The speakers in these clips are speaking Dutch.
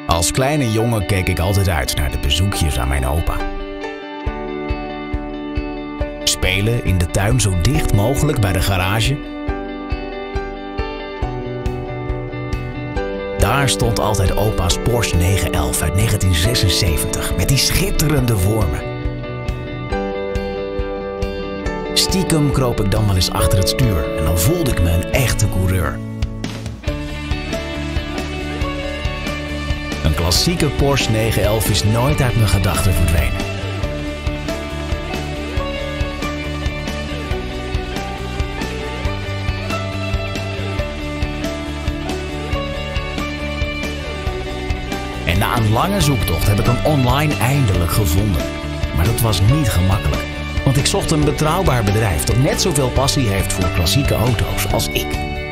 Als kleine jongen keek ik altijd uit naar de bezoekjes aan mijn opa. Spelen in de tuin zo dicht mogelijk bij de garage. Daar stond altijd opa's Porsche 911 uit 1976 met die schitterende vormen. Stiekem kroop ik dan wel eens achter het stuur en dan voelde ik me een echte coureur. Een klassieke Porsche 911 is nooit uit mijn gedachten verdwenen. En na een lange zoektocht heb ik hem online eindelijk gevonden. Maar dat was niet gemakkelijk. Want ik zocht een betrouwbaar bedrijf dat net zoveel passie heeft voor klassieke auto's als ik.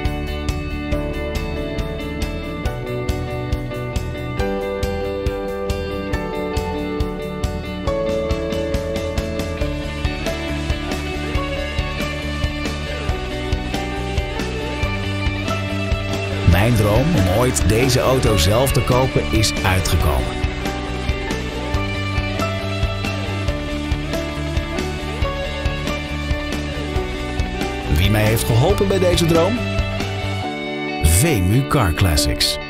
Mijn droom om ooit deze auto zelf te kopen is uitgekomen. Wie mij heeft geholpen bij deze droom? Vemu Car Classics.